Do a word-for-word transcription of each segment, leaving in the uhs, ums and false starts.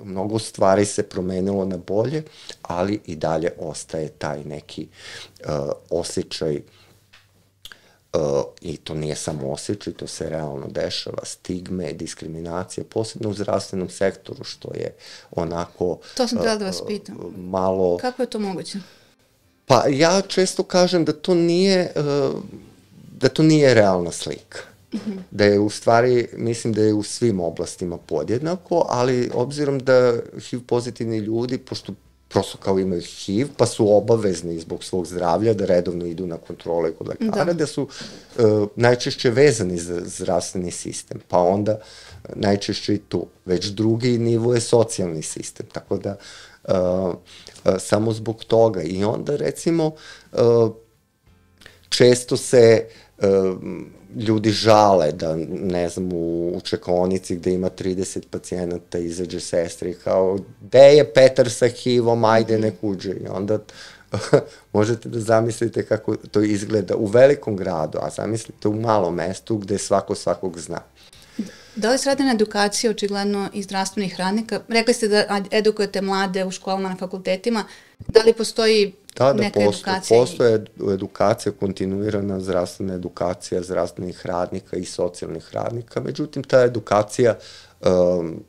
mnogo stvari se promenilo na bolje, ali i dalje ostaje taj neki uh, osjećaj, uh, i to nije samo osjećaj, to se realno dešava, stigme, diskriminacija, posebno u zdravstvenom sektoru, što je onako... To sam htjela da vas pitam. Uh, malo... Kako je to moguće? Pa ja često kažem da to nije, uh, da to nije realna slika. Mm-hmm. Da je u stvari, mislim da je u svim oblastima podjednako, ali obzirom da H I V pozitivni ljudi, pošto prosto kao imaju H I V, pa su obavezni zbog svog zdravlja da redovno idu na kontrole kod lekara, da, da su uh, najčešće vezani za zdravstveni sistem, pa onda uh, najčešće i tu. Već drugi nivo je socijalni sistem, tako da uh, uh, samo zbog toga. I onda recimo uh, često se uh, ljudi žale da, ne znam, u, u čekaonici gde ima trideset pacijenata izađe sestra i kao, gde je Petar sa H I V-om, ajde nek uđe. I onda možete da zamislite kako to izgleda u velikom gradu, a zamislite u malom mestu gde svako svakog zna. Da li se radi na edukaciji, očigledno, i zdravstvenih radnika? Rekli ste da edukujete mlade u školama, na fakultetima. Da li postoji da, da, neka postoje, edukacija? Da, postoje edukacija, kontinuirana zdravstvena edukacija zdravstvenih radnika i socijalnih radnika. Međutim, ta edukacija um,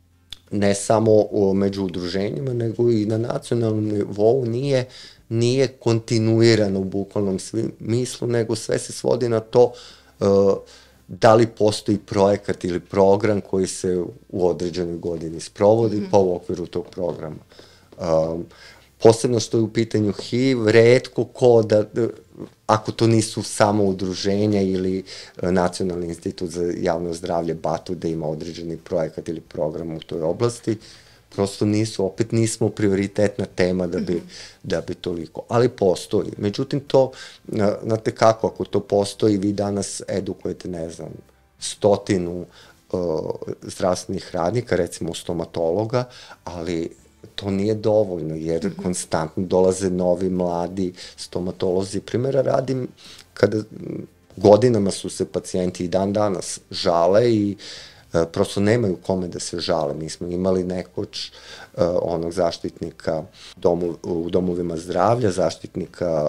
ne samo među udruženjima, nego i na nacionalnom nivou nije, nije kontinuirana u bukvalnom smislu, nego sve se svodi na to uh, da li postoji projekat ili program koji se u određenoj godini sprovodi, mm-hmm. pa u okviru tog programa. Um, posebno što je u pitanju H I V, retko ko da, ako to nisu samo udruženja ili Nacionalni institut za javno zdravlje BATU da ima određeni projekat ili program u toj oblasti, prosto nisu, opet nismo prioritetna tema da bi, da bi toliko, ali postoji. Međutim, to, znate kako, ako to postoji, vi danas edukujete, ne znam, stotinu uh, zdravstvenih radnika, recimo stomatologa, ali to nije dovoljno, jer mm-hmm. konstantno dolaze novi, mladi stomatolozi. Primjera radim, kada godinama su se pacijenti i dan danas žale i Uh, prosto nemaju kome da se žale. Mi smo imali nekoć uh, onog zaštitnika domu, u domovima zdravlja, zaštitnika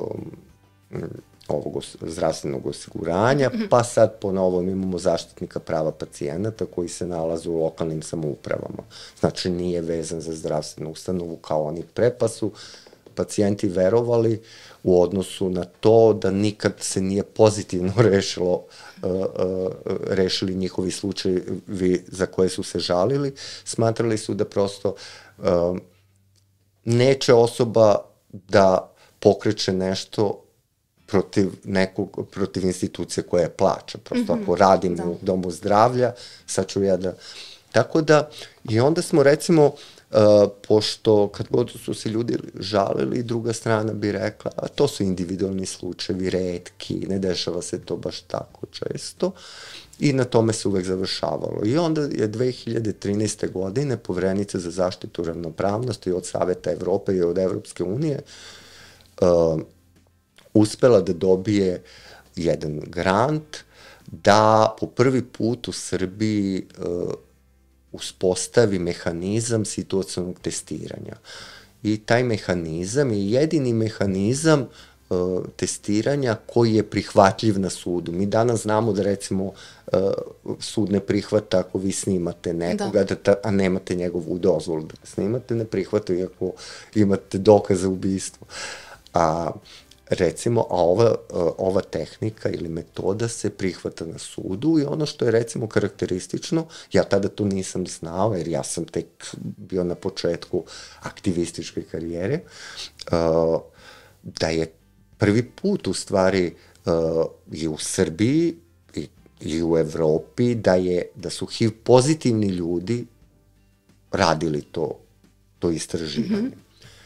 uh, ovog zdravstvenog osiguranja, pa sad po novom imamo zaštitnika prava pacijenata koji se nalaze u lokalnim samoupravama. Znači nije vezan za zdravstvenu ustanovu kao oni pre, pa su pacijenti verovali u odnosu na to da nikad se nije pozitivno rešilo, uh, uh, rešili njihovi slučajevi za koje su se žalili. Smatrali su da prosto uh, neće osoba da pokreće nešto protiv nekog, protiv institucije koja je plaća. Prosto mm-hmm. ako radim da. u domu zdravlja, sad ću ja da... Tako da, i onda smo recimo, Uh, pošto kad god su se ljudi žalili, druga strana bi rekla, a to su individualni slučajevi, retki, ne dešava se to baš tako često i na tome se uvek završavalo. I onda je dve hiljade trinaeste. godine Poverenica za zaštitu ravnopravnosti od Saveta Evrope i od Evropske unije uh, uspela da dobije jedan grant da po prvi put u Srbiji uh, uspostavi mehanizam situacionog testiranja. I taj mehanizam je jedini mehanizam uh, testiranja koji je prihvatljiv na sudu. Mi danas znamo da recimo uh, sud ne prihvata ako vi snimate nekoga, da. Da, a nemate njegovu dozvolu da snimate, ne prihvata iako imate dokaz za ubistvo. A recimo, a ova, ova tehnika ili metoda se prihvata na sudu i ono što je recimo karakteristično, ja tada to nisam znao jer ja sam tek bio na početku aktivističke karijere, uh, da je prvi put u stvari uh, i u Srbiji i, i u Evropi da, je, da su H I V pozitivni ljudi radili to, to istraživanje. Mm-hmm.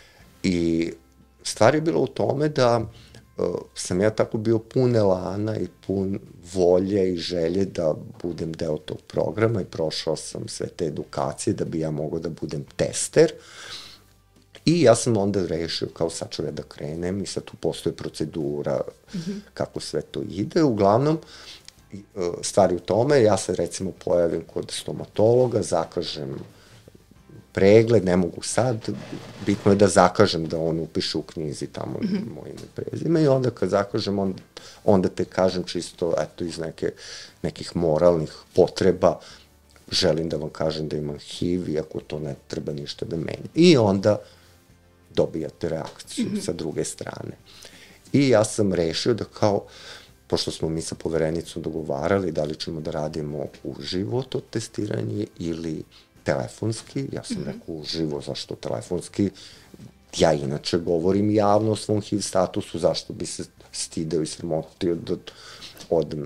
I stvar je bila u tome da uh, sam ja tako bio pun elana i pun volje i želje da budem deo tog programa i prošao sam sve te edukacije da bi ja mogao da budem tester. I ja sam onda rešio kao sad ću ja da krenem i sad tu postoji procedura mm-hmm. kako sve to ide. Uglavnom, stvari u tome, ja se recimo pojavim kod stomatologa, zakažem pregled, ne mogu sad, bitno je da zakažem da on upiše u knjizi tamo mm -hmm. moje ime prezime i onda kad zakažem, onda, onda te kažem čisto, eto, iz neke, nekih moralnih potreba, želim da vam kažem da imam H I V, iako to ne treba ništa da menja. I onda dobijate reakciju mm -hmm. sa druge strane. I ja sam rešio da kao, pošto smo mi sa poverenicom dogovarali da li ćemo da radimo uživo to testiranje ili telefonski, ja sam mm -hmm. rekao uživo, zašto telefonski, ja inače govorim javno o svom H I V statusu, zašto bi se stideo i sramotio da odem.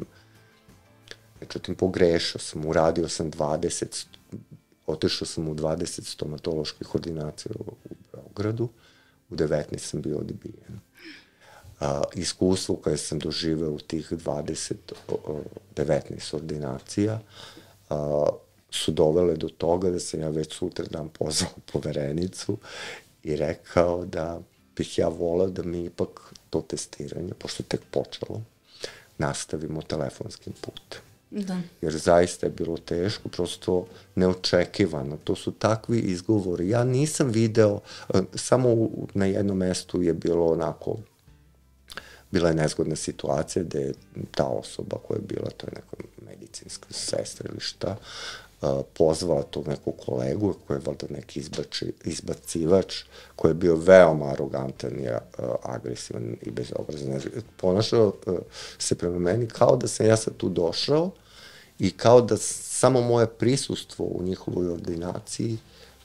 Međutim, pogrešao sam, uradio sam dvadeset, otišao sam u dvadeset stomatoloških ordinacija u Beogradu, u devetnaest sam bio odbijen. Uh, iskustvo koje sam doživeo u tih dvadeset, devetnaest ordinacija uh, su dovele do toga da sam ja već sutra dan pozvao poverenicu i rekao da bih ja volao da mi ipak to testiranje, pošto je tek počelo, nastavimo telefonskim putem. Da. Jer zaista je bilo teško, prosto neočekivano. To su takvi izgovori. Ja nisam video, samo na jednom mestu je bilo onako, bila je nezgodna situacija gde je ta osoba koja je bila, to je neka medicinska sestra ili šta, pozvala tog nekog kolegu koji je valjda neki izbači, izbacivač, koji je bio veoma arogantan i agresivan i bezobrazan. Ponašao se prema meni kao da sam ja sad tu došao i kao da samo moje prisustvo u njihovoj ordinaciji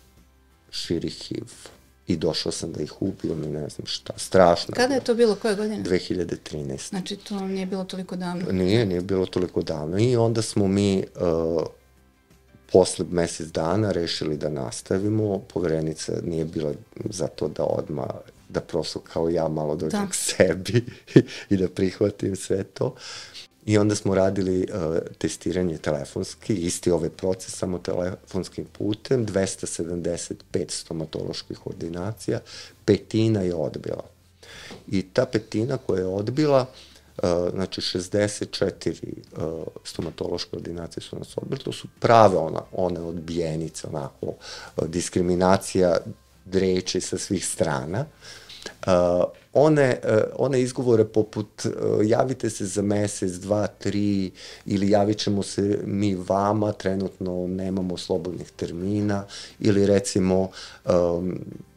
širi H I V. I došao sam da ih ubijem i ne znam šta, strašno. Kada je to bilo, koje godine? dve hiljade trinaeste. Znači to nije bilo toliko davno? Nije, nije bilo toliko davno. I onda smo mi uh, posle mesec dana rešili da nastavimo. Poverenica nije bila za to da odmah, da prosto kao ja malo dođem da. k sebi i da prihvatim sve to. I onda smo radili uh, testiranje telefonski, isti ovaj proces, samo telefonskim putem, dvesta sedamdeset pet stomatoloških ordinacija, petina je odbila. I ta petina koja je odbila, uh, znači šezdeset četiri uh, stomatološke ordinacije su nas odbili, to su prave ona, one odbijenice, onako, uh, diskriminacija dreči sa svih strana. Uh, one, uh, one izgovore poput uh, javite se za mesec, dva, tri ili javit ćemo se mi vama, trenutno nemamo slobodnih termina ili recimo um,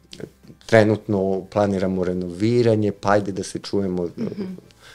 trenutno planiramo renoviranje, pa ajde da se čujemo. Mm-hmm.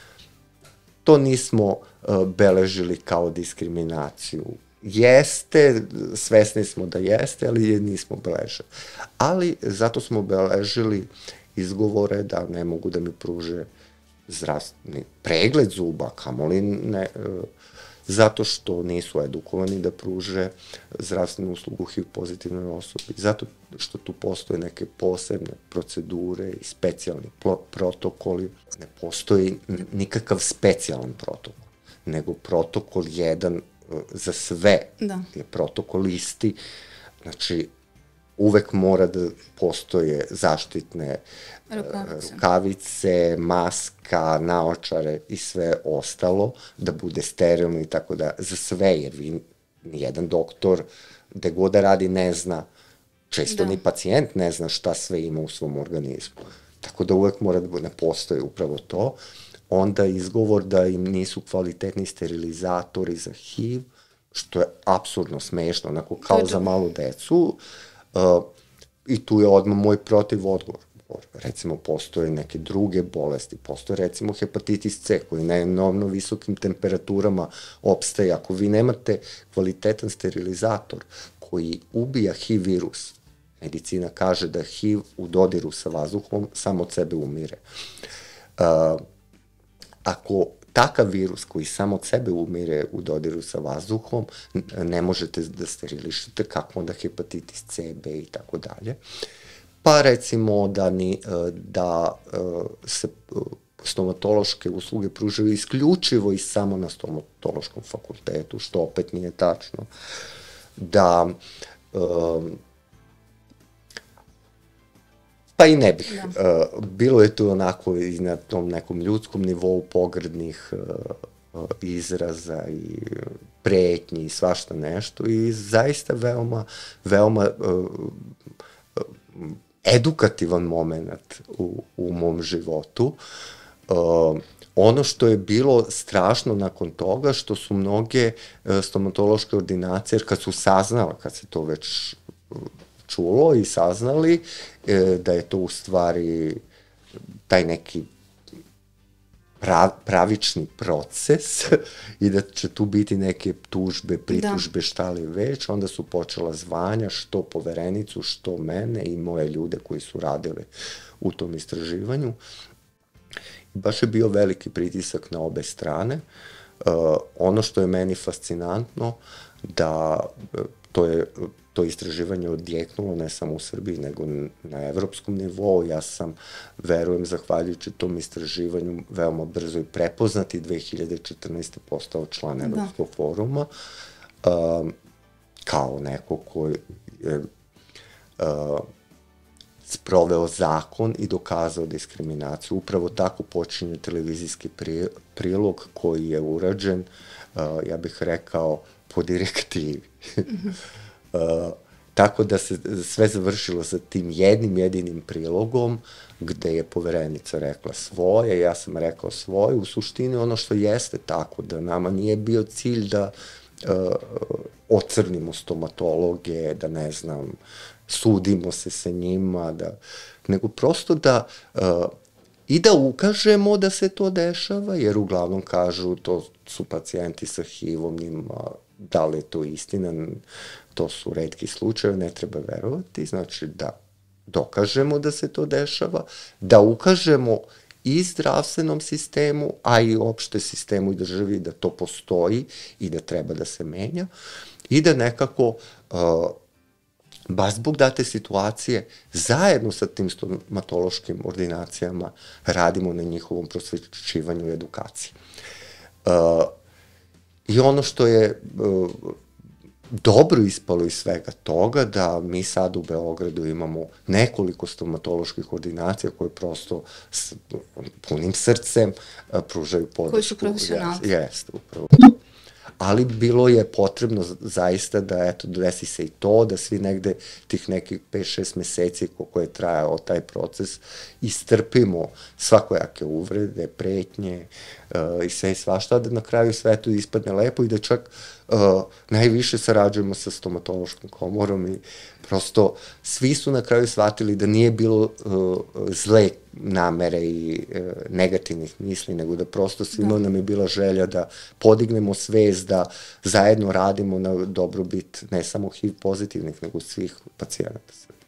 To nismo uh, beležili kao diskriminaciju. Jeste, svesni smo da jeste, ali je nismo beležili. Ali zato smo beležili izgovore da ne mogu da mi pruže zdravstveni pregled zuba, kamoli ne, zato što nisu edukovani da pruže zdravstvenu uslugu H I V pozitivnoj osobi, zato što tu postoje neke posebne procedure i specijalni protokoli. Ne postoji nikakav specijalan protokol, nego protokol jedan za sve da. Je protokol isti, znači uvek mora da postoje zaštitne rukavice. rukavice, maska, naočare i sve ostalo, da bude sterilno i tako da, za sve, jer vi, nijedan doktor, gde god da radi, ne zna, često da. Ni pacijent ne zna šta sve ima u svom organizmu. Tako da uvek mora da ne postoji upravo to. Onda izgovor da im nisu kvalitetni sterilizatori za H I V, što je apsurdno smešno, onako kao za malu decu. Uh, i tu je odmah moj protiv odgovor. Recimo, postoje neke druge bolesti, postoje recimo hepatitis C, koji na enormno visokim temperaturama opstaje. Ako vi nemate kvalitetan sterilizator koji ubija H I V virus, medicina kaže da H I V u dodiru sa vazduhom samo od sebe umire. Uh, ako takav virus koji samo od sebe umire u dodiru sa vazduhom, ne možete da sterilišete, kako onda hepatitis C, B i tako dalje. Pa recimo da, ni, da se stomatološke usluge pružaju isključivo i samo na stomatološkom fakultetu, što opet nije tačno. Da pa i ne bih. Da. Uh, bilo je tu onako i na tom nekom ljudskom nivou pogrdnih uh, uh, izraza i pretnji i svašta nešto i zaista veoma, veoma uh, edukativan moment u, u mom životu. Uh, ono što je bilo strašno nakon toga, što su mnoge uh, stomatološke ordinacije, jer kad su saznala, kad se to već čulo i saznali, uh, da je to u stvari taj neki prav, pravični proces i da će tu biti neke tužbe, pritužbe, da. Šta li već, onda su počela zvanja, što poverenicu, što mene i moje ljude koji su radili u tom istraživanju. Baš je bio veliki pritisak na obe strane. Uh, ono što je meni fascinantno, da to je to istraživanje odjeknulo ne samo u Srbiji, nego na evropskom nivou. Ja sam, verujem, zahvaljujući tom istraživanju veoma brzo i prepoznati dve hiljade četrnaeste. postao član Evropskog da. foruma, um, kao neko koji je uh, sproveo zakon i dokazao diskriminaciju. Upravo tako počinje televizijski prilog koji je urađen, uh, ja bih rekao, po direktivi. Mm-hmm. Uh, tako da se sve završilo sa tim jednim jedinim prilogom gde je poverenica rekla svoje, ja sam rekao svoje. U suštini ono što jeste tako, da nama nije bio cilj da uh, ocrnimo stomatologe, da ne znam, sudimo se sa njima, da, nego prosto da uh, i da ukažemo da se to dešava, jer uglavnom kažu to su pacijenti sa H I V-om, njima da li je to istina, to su retki slučajevi, ne treba verovati, znači da dokažemo da se to dešava, da ukažemo i zdravstvenom sistemu, a i opšte sistemu i državi da to postoji i da treba da se menja i da nekako uh, baš zbog date situacije zajedno sa tim stomatološkim ordinacijama radimo na njihovom prosvećivanju i edukaciji. Uh, I ono što je uh, dobro ispalo iz svega toga, da mi sad u Beogradu imamo nekoliko stomatoloških ordinacija koje prosto s punim srcem uh, pružaju podršku. Koji su profesionalci. Jeste, upravo. Ali bilo je potrebno zaista da, eto, desi se i to, da svi negde tih nekih pet šest meseci koliko je trajao taj proces istrpimo svakojake uvrede, pretnje uh, i sve i svašta, da na kraju sve to ispadne lepo i da čak uh, najviše sarađujemo sa stomatološkom komorom i prosto svi su na kraju shvatili da nije bilo uh, zle namere i uh, negativnih misli, nego da prosto svima da. nam je bila želja da podignemo svest, da zajedno radimo na dobrobit ne samo H I V pozitivnih, nego svih pacijenata.